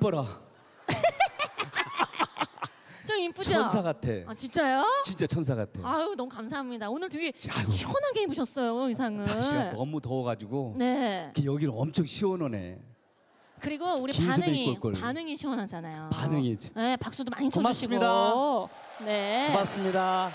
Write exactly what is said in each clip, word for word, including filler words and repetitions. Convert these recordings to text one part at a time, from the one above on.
이뻐라. 좀 이쁘죠? 천사 같아. 아 진짜요? 진짜 천사 같아. 아유 너무 감사합니다. 오늘 되게 아이고. 시원하게 입으셨어요 의상을. 날씨가 너무 더워가지고 네. 여기는 엄청 시원하네. 그리고 우리 긴 소매 입고 반응이 올 걸. 반응이 시원하잖아요. 반응이지. 네, 박수도 많이 고맙습니다. 쳐주시고. 네. 고맙습니다.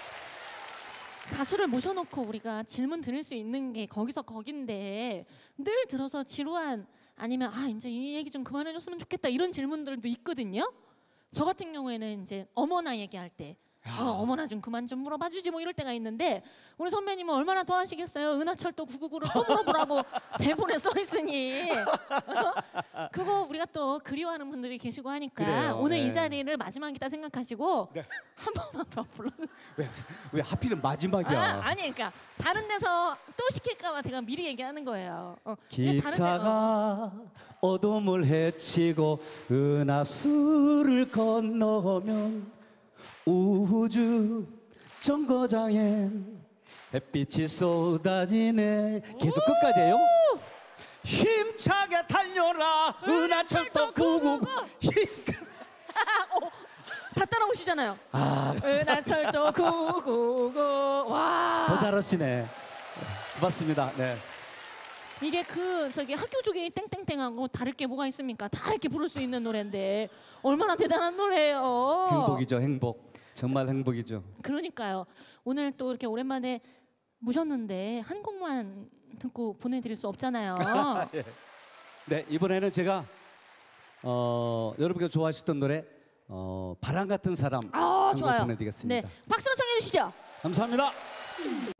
가수를 모셔놓고 우리가 질문 드릴 수 있는 게 거기서 거긴데 늘 들어서 지루한 아니면 아 이제 이 얘기 좀 그만해줬으면 좋겠다 이런 질문들도 있거든요. 저 같은 경우에는 이제 어머나 얘기할 때 어, 어머나 좀 그만 좀 물어봐 주지 뭐 이럴 때가 있는데 우리 선배님은 얼마나 더 하시겠어요. 은하철도 구구구를 또 물어보라고 대본에 써 있으니 어? 그거 우리가 또 그리워하는 분들이 계시고 하니까 그래요, 오늘 네. 이 자리를 마지막이다 생각하시고 네. 한 번만 더 불러. 왜, 왜 하필은 마지막이야? 아, 아니 그러니까 다른 데서 또 시킬까 봐 제가 미리 얘기하는 거예요. 어, 이게 다른 데- 어. 기차가 어둠을 헤치고 은하수를 건너면 우주 정거장엔 햇빛이 쏟아지네. 계속 끝까지 해요? 힘차게 달려라 은하철도 구구구. 힘차... 다 따라오시잖아요. 아, 은하철도 구구구. 와. 더 잘하시네. 고맙습니다. 네. 이게 그 저기 학교 조기 땡땡땡하고 다를 게 뭐가 있습니까? 다 이렇게 부를 수 있는 노래인데 얼마나 대단한 노래예요. 행복이죠, 행복. 정말 행복이죠. 그러니까요. 오늘 또 이렇게 오랜만에 모셨는데 한 곡만 듣고 보내드릴 수 없잖아요. 예. 네, 이번에는 제가 어, 여러분께서 좋아하셨던 노래 어, 바람 같은 사람 아, 한 곡 좋아요. 보내드리겠습니다. 네, 박수로 청해 주시죠. 감사합니다.